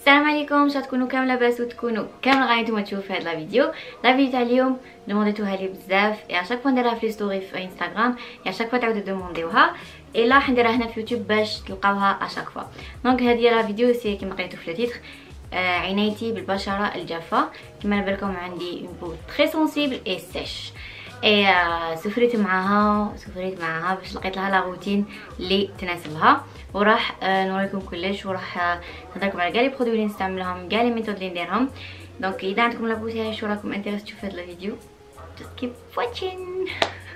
السلام عليكم، ان شاء تكونوا كامل لاباس وتكونوا كامل غادي نتوما تشوفوا هذا الفيديو. لا فيديو تاع اليوم دومونديتوها لي بزاف اي اشاك فوا نديرها في ستوري في انستغرام اي اشاك فوا تعاودوا دومونديوها اي لا حنديرها هنا في يوتيوب باش تلقاوها اشاك فوا. دونك هذه لا فيديو سي كيما قريتو في التيتر عنايتي بالبشره الجافه. كما نبالكم عندي اون بو تري سونسيبل اي سيش اي سفريت معاها باش لقيت لها لا روتين اللي تناسبها وراح نوريكم كلش وراح نهضركم على كاع لي برودوي اللي نستعملهم كاع لي ميثود اللي نديرهم. دونك اذا عندكم لا بوسيه شو راكم انتريس تشوفوا هذا الفيديو just keep watching.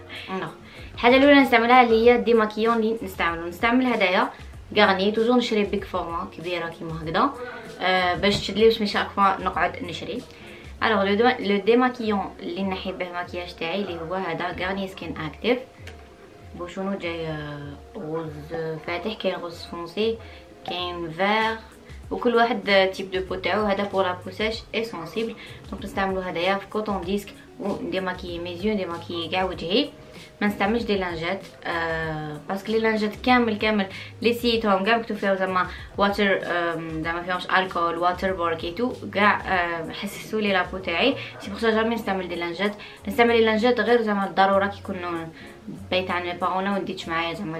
الحاجه الاولى نستعملها اللي هي الديماكيون اللي نستعمل هدايا غارني توجور نشري بيك فورما كبيره كيما هكذا باش تشدلي باش ماشي اكفا نقعد نشري. الوغ لو ديماكيون اللي نحي به الماكياج تاعي اللي هو هذا غارني سكين اكتيف بوشونو جاي روز فاتح، كاين روز فونسي كاين فير وكل واحد تيب دو بو تاعو. هذا بور لا بوساج اي سونسيبل دونك نستعملو هدايا في كوطون ديسك ونديماكي ميزيو نديماكي كاع وجهي. ما نستعملش دي لانجات باسكو لي لانجات كامل لي سيتهم كاع مكتوب فيهم زعما واتر زعما فيهمش الكول واتر بوركيتو كاع حسسوا لي لابو تاعي. سي بوغ سا جامي نستعمل دي لانجات. نستعمل لي لانجات غير زعما الضروره كي يكونوا بيت عند مي بارون ولا نديتش معايا زعما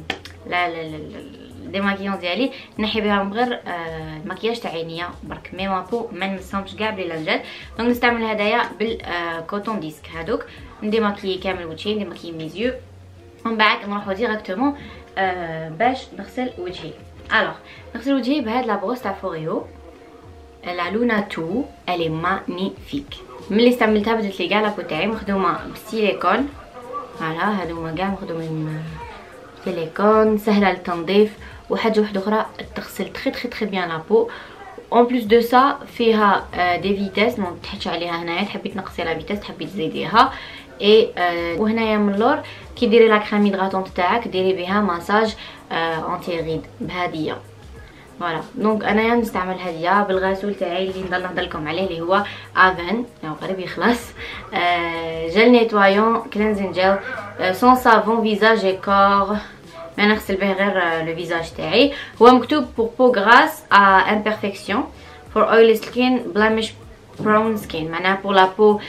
لا ديماكيون ديالي نحي بهم غير المكياج تاع عينيا برك مي مابو ما نمسهمش كاع بلي لانجات. دونك نستعمل هدايا بالكوطون ديسك هادوك نديماكي كامل وجهي نديماكي ميزيو ومن بعد نروحو ديريكتومون باش نغسل وجهي. الوغ نغسل وجهي بهاد لا بروس تاع فوريو لا لونا تو الي مانيفيك. ملي استعملتها بدات لي كاع لابو تاعي مخدومه بالسيليكون. فوالا هادوما كاع مخدومين سيليكون سهله للتنظيف وحاجه واحده اخرى تغسل تري بيان لابو. اون بليس دو سا فيها دي فيتاس دونك تحطي عليها هنايا تحبي تنقصي لا فيتاس تحبي تزيديها اي وهنايا من اللور كي ديري لا كريم هيدراتونط تاعك ديري بها مساج انتي ريد بهاديه. فوالا دونك انايا نستعمل هاديه بالغسول تاعي اللي نضل نهضر لكم عليه اللي هو افن يعني قريب يخلص جل نيتوايون كلينزين جيل سون سافون فيزاج اي كور. ما نغسل به غير لو فيزاج تاعي. هو مكتوب بور بو غراس ا امبرفكسيون فور اويلي سكين بلاميش برون سكين معناها بور لا بو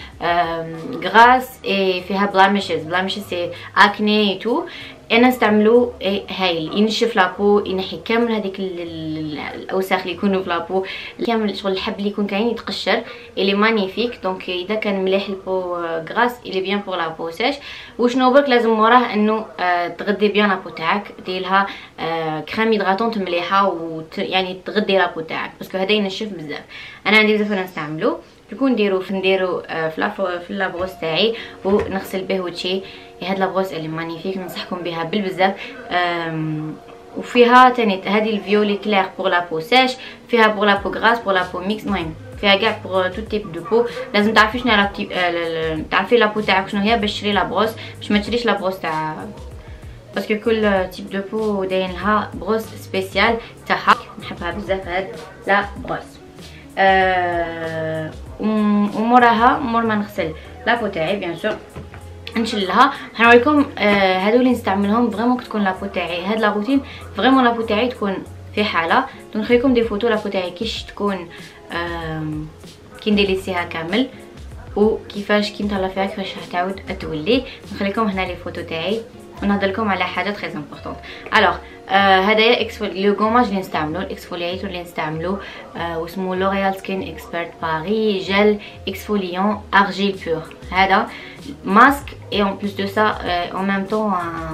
غراس اي فيها بلاميشز سي اكني اي تو. انا نستعملو هايل ينشف لابو ينحي كامل هذيك الاوساخ اللي يكونوا في لابو كامل شغل الحب اللي يكون كاين يتقشر اللي مانيفيك. دونك اذا كان مليح البو غراس اللي بيان بور لا بو سيش. وشنو برك لازم وراه انه تغدي بيان لابو تاعك ديرلها كريم هيدراتونط مليحه يعني تغدي لابو تاعك باسكو هذا ينشف بزاف. انا عندي بزاف نستعملو يكون نديرو في لابروس تاعي ونغسل به وجهي. هاد لابروس اللي مانيفيك ننصحكم بها بالبزاف. وفيها تاني هذه الفيولي كلير بور لا بو سيش فيها بور لا بو غراس بور لا بو ميكس المهم فيها كاع بور تو تيب دو بو. لازم تعرفي شنو تعرفي لا بو تاعك شنو هي باش تشري لابروس باش ما تشريش لابروس تاع باسكو كل تيب دو بو داين لها بروس سبيسيال تاعها. نحبها بزاف هاد لا بروس. وموراها مور ما نغسل لابو تاعي بيان سور نشلها حنوريكم هادو اللي نستعملهم فريمون تكون لابو تاعي هاد لا روتين فريمون لابو تاعي تكون في حاله. دونك نخليكم دي فوتو لابو تاعي كيش تكون كي نديليسيها كامل وكيفاش كي نطلع فيها كيفاش تعاود تولي. نخليكم هنا لي فوتو تاعي ونهضر لكم على حاجه تري امبورطونط. الوغ هدايا لو غوماج اللي نستعملو الاكسفولياتور اللي نستعملو واسمو لوريال سكين اكسبرت باري جل اكسفوليون ارجيل بور. هذا ماسك اي اون بليس دو سا اون ميم طون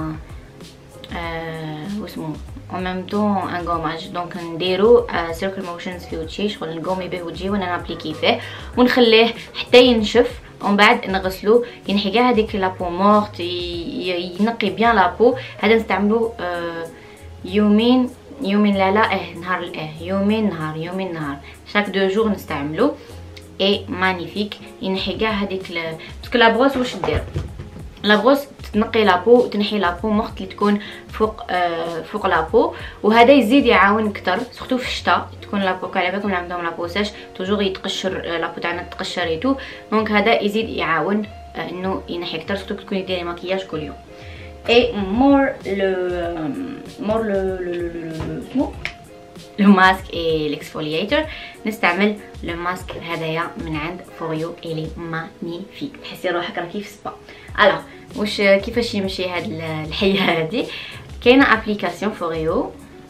واسمو اون ميم طون ان غوماج. دونك نديرو سيركل موشنز في وجهي شغل نقومي به وجهي وانا نابليكي فيه ونخليه حتى ينشف ومن بعد نغسلو ينحي كاع هذيك لابو مورت ينقي بيان لابو. هذا نستعملو يومين لا نهار يومين نهار شاك دو جور نستعملو اي مانيفيك ينحي كاع هذيك باسكو لا بروس واش دير لا بروس تنقي لابو تنحي لابو مورت اللي تكون فوق لابو. وهذا يزيد يعاون اكثر سورتو في الشتاء تكون لابو على بالكم اللي عندهم لابو ساش توجور يتقشر لابو تاعنا تقشر ايتو. دونك هذا يزيد يعاون انه ينحي اكثر سورتو تكوني ديري مكياج كل يوم. اي مور لو ماسك اي ليكسفولياتور نستعمل لو ماسك هذايا من عند فوريو الي مانيفيك، تحسي روحك راكي في سبا. الوغ واش كيفاش يمشي هاد الحيه هادي؟ كاينه ابليكاسيون فوريو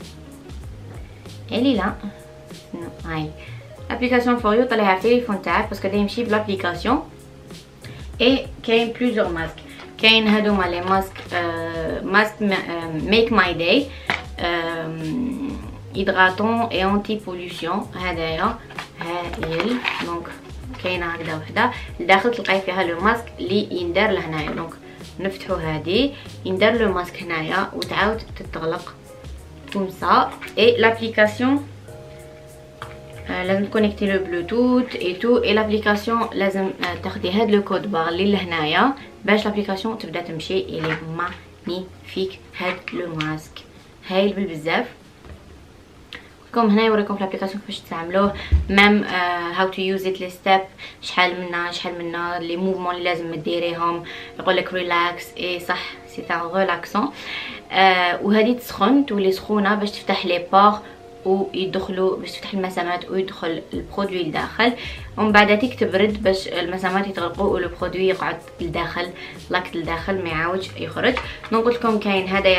الي لا هاي ابليكاسيون فوريو طلعها في التليفون تاعك باسكو دا يمشي بلابليكاسيون. اي كاين بليزيور ماسك، كاين هادوما لي ماسك ميك ماي داي هيدراتون اي انتي بوليوشن، هدايا هايل. دونك كاينه هكذا وحده لداخل تلقاي فيها لو ماسك اللي يندار لهنايا. دونك نفتحو هادي يندار لو ماسك هنايا وتعاود تتغلق كوم سا. اي لابليكاسيون لازم تكونيكتي لو بلوتوث اي تو، اي لابليكاسيون لازم تاخدي هاد لو كود بار اللي لهنايا باش لابليكاسيون تبدا تمشي. الي مانيفيك هاد لو ماسك هايل بالبزاف. كوم هنا يوريكم في الابليكاسيون كيفاش تستعملوه، ميم هاو تو يوز ات، لي ستيب شحال منا لي موفمون اللي لازم ديريهم. يقول لك ريلاكس اي صح سي ان ريلاكسون. وهذه تسخن تولي سخونه باش تفتح لي بور ويدخلوا، باش تفتح المسامات ويدخل البرودوي لداخل، ومن بعد تيك تبرد باش المسامات يتغلقوا والبرودوي يقعد لداخل لاكت لداخل ما يعاودش يخرج. دونك قلت لكم كاين هدايا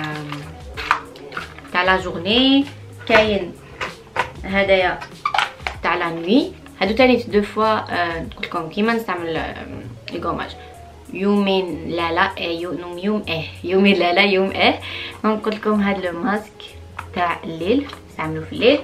تاع لا جورني، كاين هدايا تاع لا نوي. هادو تاني دو فوا قلت لكم كيما نستعمل لي غوماج يومين لا لا يومين لا لا يوم دونك قلت لكم هاد لو ماسك تاع الليل نستعملو في الليل.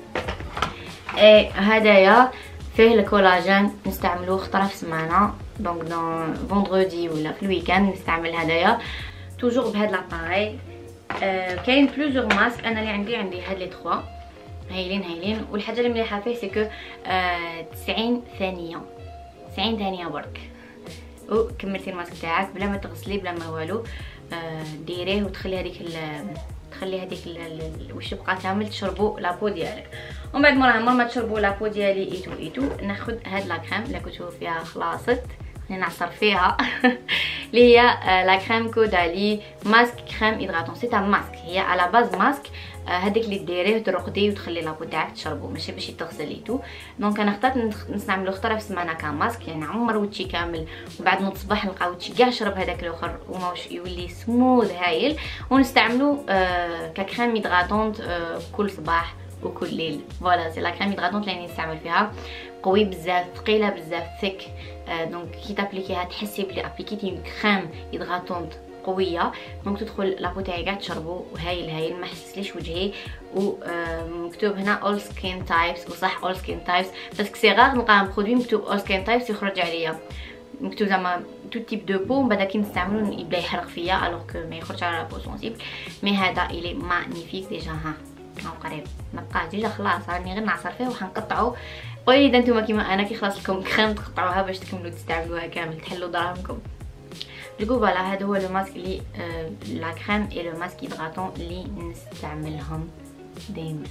هدايا فيه الكولاجين نستعملوه خطره في السمانه، دونك دون فوندردي ولا في الويكاند نستعمل هدايا توجور بهاد لاباري. كاين بلوزيور ماسك، انا اللي عندي هاد لي 3 هايلين. والحاجه اللي مليحه فيه سكو 90 ثانيه برك وكملتي الماسك تاعك بلا ما تغسليه بلا ما والو. ديريه وتخلي هذيك واش يبقى كامل تشربوا لابو ديالك. ومن بعد مور ما تشربوا لابو ديالي ايتو ناخذ هاد لا كريم اللي كنتو فيها خلاصت نعصر فيها اللي هي لا كريم كودالي ماسك كريم هيدراتون. سي تاع ماسك، هي على باز ماسك هذيك اللي ديريه وترقديه وتخلي لابو تاعك تشربو ماشي باش تغسليتو. دونك انا اخترت نستعملو خطره في السمانه كماسك، يعني عمر وجهي كامل وبعد نوض الصباح نلقى وجهي كاع شرب هذاك الاخر وماش يولي سموث هايل. ونستعملو ككريم هيدراتون كل صباح وكل ليل. فوالا سي لا كريم هيدراتون اللي نستعمل فيها، قوي بزاف ثقيله بزاف ثيك. دونك كي تابليكيها تحسي بلي ابليكيتي كريم هيدراتون قويه. دونك تدخل لابو تاعي كاع تشربو هايل ما حسسليش وجهي. ومكتوب هنا اول سكين تايبس، وصح اول سكين تايبس باسكو سي غار نلقى برودوي مكتوب اول سكين تايبس يخرج عليا مكتوب زعما تو تيب دو بو، من بعد كي نستعملو يبدا يحرق فيا الوغ كو ما يخرجش على بو سونسيبل. مي هذا الي مانيفيك ديجا. ها قريب ما بقاش ديجا خلاص راني غير نعصر فيه وحنقطعو. قولي اذا نتوما كيما انا كي خلاص لكم كريم تقطعوها باش تكملوا تستعملوها كامل تحلوا دراهمكم. دوكو فوالا هذا هو لو ماسك اللي لا كريم اي لو ماسك هيدراتون اللي نستعملهم دائما.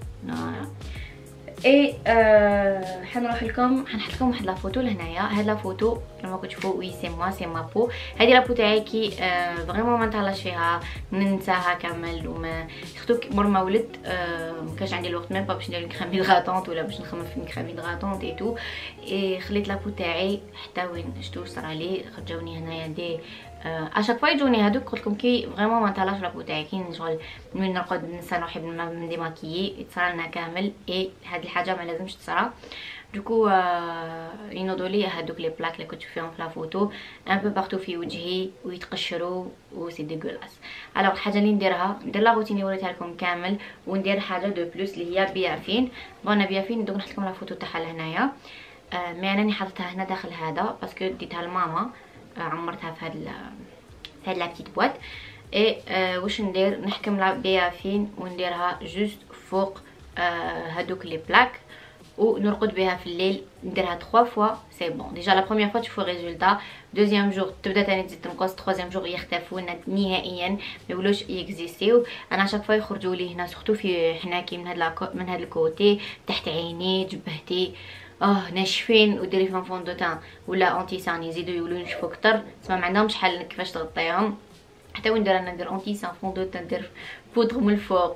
اي حنروح لكم حنحط لكم واحد لا فوتو لهنايا. هاد لا فوتو كما كتشوفوا وي سي موا سي ما بو. هذه لا بو تاعي كي فريمون ما نتهلاش فيها ننساها كامل وما سورتو مور ما ولدت مكانش عندي الوقت ميم با باش ندير كريم هيدراتونط ولا باش نخمم في كريم هيدراتونط اي تو. اي خليت لا بو تاعي حتى وين شتو صرالي خرجوني هنايا دي اشاك فوا يجوني هادوك. قلت لكم كي فريمون ما نتهلاش لابو تاعي كي نشغل من نرقد ننسى نروح من ديماكيي يتصرالنا كامل. اي هاد الحاجه ما لازمش تصرا. دوكو ينوضوا لي هادوك لي بلاك اللي كنت فيهم في لا فوتو ان بو بارتو في وجهي ويتقشروا و سي ديغولاس. الوغ الحاجه اللي ندير لا روتين اللي وريتها لكم كامل وندير حاجه دو بلوس اللي هي بيافين. بون بيافين دوك نحط لكم لا فوتو تاعها لهنايا. مي انا حطيتها هنا داخل هذا باسكو ديتها لماما عمرتها في هاد لا بتيت بواط. اي واش ندير نحكم لا بيافين ونديرها جوست فوق هادوك لي بلاك ونرقد بها في الليل. نديرها 3 فوا سي بون. ديجا لا بروميير فوا تشوفوا الريزولتا، دوزيام جور تبدا ثاني تزيد تنقص، ترويزيام جور يختفوا نهائيا ما يولوش يكزيستيو. انا شاك فوا يخرجوا لي هنا سورتو في حناكي من هاد الكوتي تحت عيني جبهتي ناشفين وديري فيهم فون دو تان ولا اونتي سان يزيدوا يولوا ينشفوا اكثر. تسمى ما عندهمش حل كيفاش تغطيهم. حتى وين ندير انا ندير اونتي سان فون دو تان ندير بودر من الفوق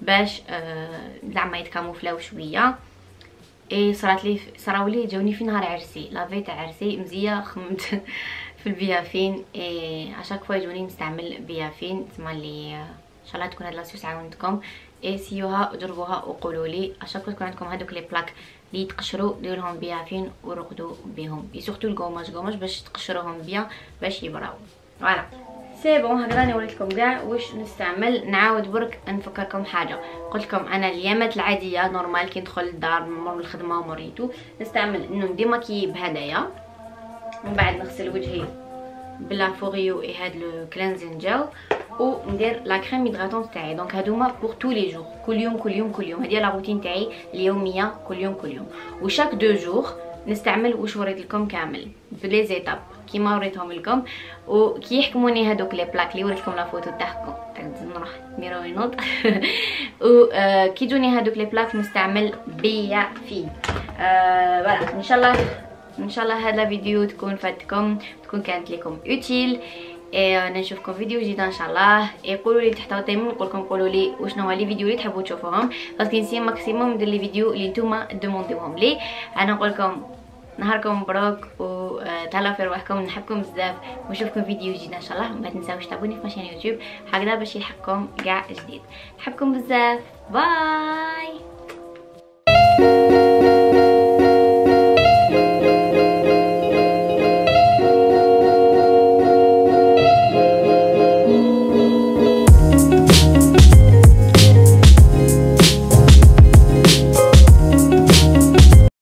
باش زعما يتكاموفلاو شويه. اي صراولي جاوني في نهار عرسي، لافي تاع عرسي مزيه خممت في البيافين. اي عشاك فوا يجوني نستعمل بيافين، تسمى لي ان شاء الله تكون هاد لاسيوس عاونتكم. اي سيوها وجربوها وقولوا لي عشاك فوا تكون عندكم هذوك لي بلاك اللي يتقشروا ديروا لهم بيافين ورقدوا بهم، سورتو الكوماج باش تقشروهم بيان باش يبراو. فوالا سي بون، هكذا راني وريتكم كاع واش نستعمل. نعاود برك نفكركم حاجه، قلت لكم انا اليامات العاديه نورمال كي ندخل للدار مور الخدمه وموريتو نستعمل انه نديماكي بهدايا، ومن بعد نغسل وجهي بلا فوريو اي هاد لو كلينزين جيل، وندير لا كريم هيدراتونت تاعي. دونك هادوما بور تو لي جور، كل يوم كل يوم كل يوم، هذه لا روتين تاعي اليوميه كل يوم كل يوم. وشاك دو جور نستعمل واش وريت لكم كامل بلي زيتاب كيما وريتهم لكم. وكي يحكموني هذوك لي بلاك اللي وريتكم لا فوتو تاعكم نروح ميرو ينوض و كي جوني هذوك لي بلاك نستعمل بيافين. فوالا ان شاء الله هذا الفيديو تكون فاتكم، تكون كانت لكم اوتيل. نشوفكم فيديو جديد ان شاء الله. قولوا لي تحت التيم، نقول لكم قولوا لي وشنو هو لي فيديو اللي تحبوا تشوفوهم، باسكو نسي ماكسيموم ندير لي فيديو اللي نتوما دومونديوهم لي. انا نقول لكم نهاركم مبروك وتهلاو في رواحكم، نحبكم بزاف ونشوفكم فيديو جديد ان شاء الله. ما تنساوش تابوني في ماشين يوتيوب هكذا باش يلحقكم كاع جديد. نحبكم بزاف، باي.